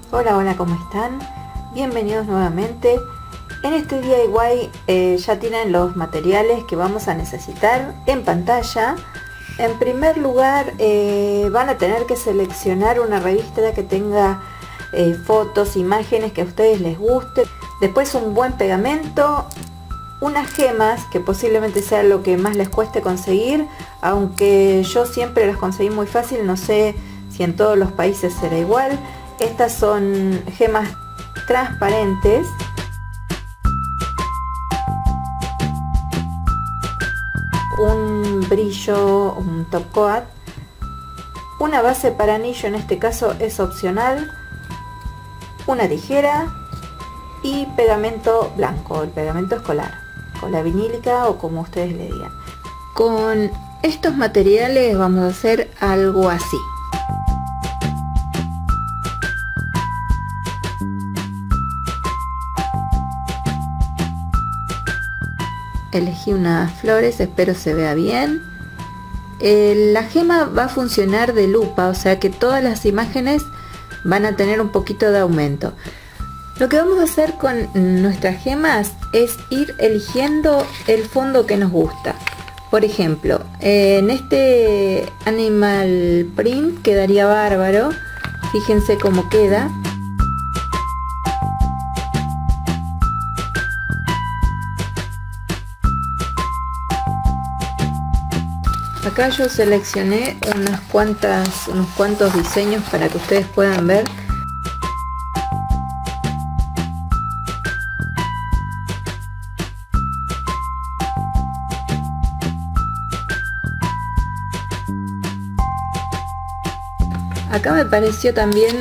Hola, hola, ¿cómo están? Bienvenidos nuevamente. En este DIY ya tienen los materiales que vamos a necesitar en pantalla. En primer lugar van a tener que seleccionar una revista que tenga fotos, imágenes que a ustedes les guste. Después un buen pegamento, unas gemas que posiblemente sea lo que más les cueste conseguir, aunque yo siempre las conseguí muy fácil, no sé si en todos los países será igual. Estas son gemas transparentes. Un brillo, un top coat. Una base para anillo, en este caso es opcional. Una tijera y pegamento blanco, el pegamento escolar, cola vinílica o como ustedes le digan. Con estos materiales vamos a hacer algo así. Elegí unas flores, espero se vea bien. La gema va a funcionar de lupa, o sea que todas las imágenes van a tener un poquito de aumento. Lo que vamos a hacer con nuestras gemas es ir eligiendo el fondo que nos gusta. Por ejemplo, en este animal print quedaría bárbaro. Fíjense cómo queda. Acá yo seleccioné unos cuantos diseños para que ustedes puedan ver. Acá me pareció también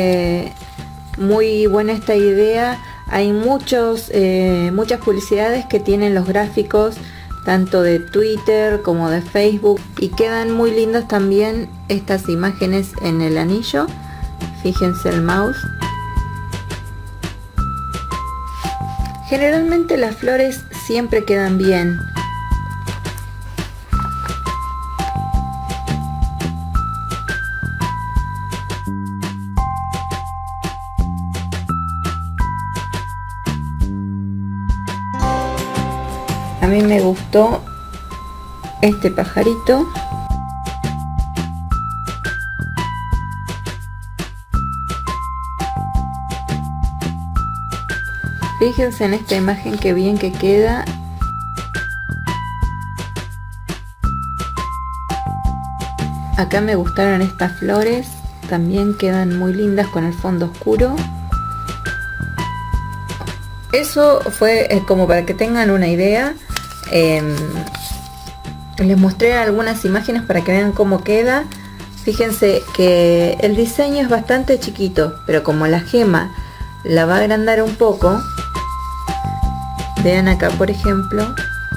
muy buena esta idea. Hay muchas publicidades que tienen los gráficos tanto de Twitter como de Facebook y quedan muy lindos también estas imágenes en el anillo. Fíjense el mouse. Generalmente las flores siempre quedan bien. A mí me gustó este pajarito. Fíjense en esta imagen que bien que queda. Acá me gustaron estas flores, también quedan muy lindas con el fondo oscuro. Eso fue como para que tengan una idea. Les mostré algunas imágenes para que vean cómo queda. Fíjense que el diseño es bastante chiquito, pero como la gema la va a agrandar un poco, vean acá por ejemplo,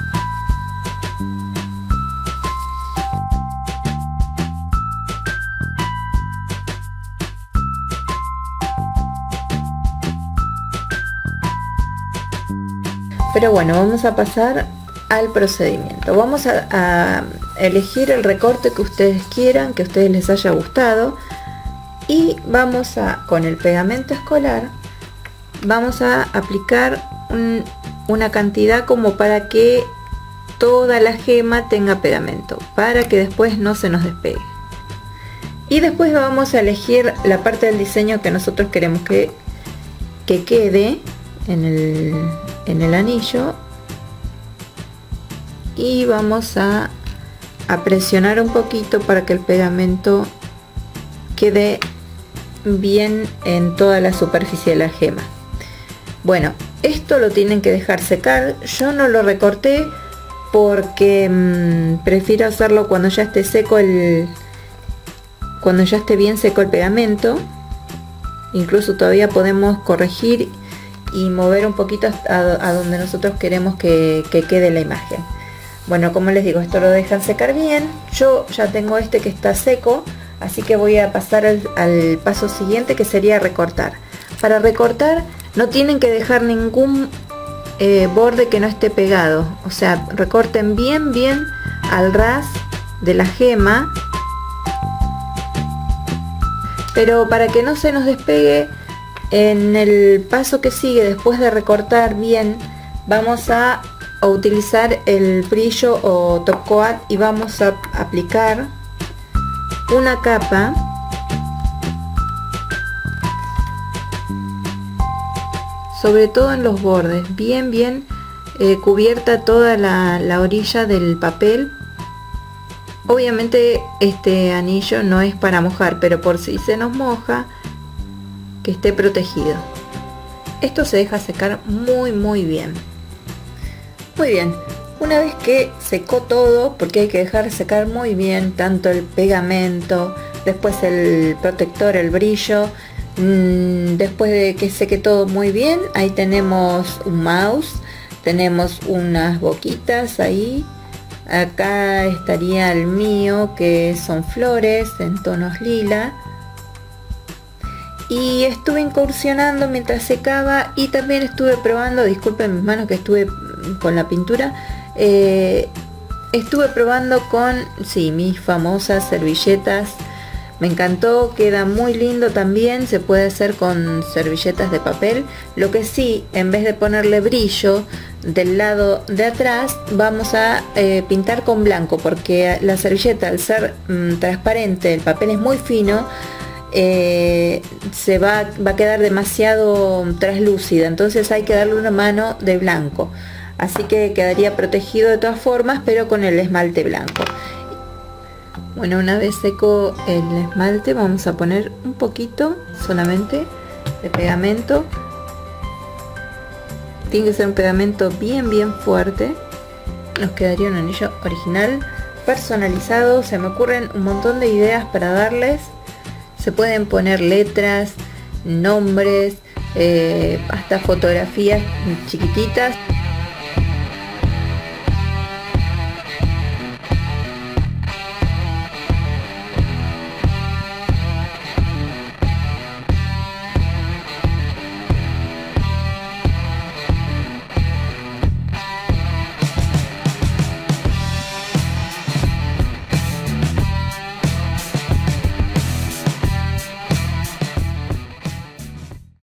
pero bueno, vamos a pasar al procedimiento. Vamos a elegir el recorte que ustedes quieran, que a ustedes les haya gustado, y vamos con el pegamento escolar vamos a aplicar una cantidad como para que toda la gema tenga pegamento, para que después no se nos despegue. Y después vamos a elegir la parte del diseño que nosotros queremos que quede en el anillo, y vamos a presionar un poquito para que el pegamento quede bien en toda la superficie de la gema. Bueno, esto lo tienen que dejar secar. Yo no lo recorté porque prefiero hacerlo cuando ya esté seco cuando ya esté bien seco el pegamento. Incluso todavía podemos corregir y mover un poquito a donde nosotros queremos que quede la imagen. Bueno, como les digo, esto lo dejan secar bien. Yo ya tengo este que está seco, así que voy a pasar al paso siguiente, que sería recortar. Para recortar no tienen que dejar ningún borde que no esté pegado, o sea, recorten bien al ras de la gema, pero para que no se nos despegue En el paso que sigue, después de recortar bien, vamos a utilizar el brillo o top coat y vamos a aplicar una capa sobre todo en los bordes, bien cubierta toda la orilla del papel. Obviamente este anillo no es para mojar, pero por si se nos moja, que esté protegido. Esto se deja secar muy bien. Muy bien, una vez que secó todo, porque hay que dejar secar muy bien tanto el pegamento, después el protector, el brillo, después de que seque todo muy bien, ahí tenemos un mouse, tenemos unas boquitas ahí. Acá estaría el mío, que son flores en tonos lila. Y estuve incursionando mientras secaba y también estuve probando, disculpen mis manos que estuve con la pintura, estuve probando con, sí, mis famosas servilletas. Me encantó, queda muy lindo también, se puede hacer con servilletas de papel. Lo que sí, en vez de ponerle brillo del lado de atrás, vamos a pintar con blanco, porque la servilleta, al ser transparente, el papel es muy fino, se va a quedar demasiado traslúcida, entonces hay que darle una mano de blanco, así que quedaría protegido de todas formas, pero con el esmalte blanco. Bueno, una vez seco el esmalte, vamos a poner un poquito solamente de pegamento. Tiene que ser un pegamento bien fuerte. Nos quedaría un anillo original, personalizado. Se me ocurren un montón de ideas para darles. Se pueden poner letras, nombres, hasta fotografías chiquititas.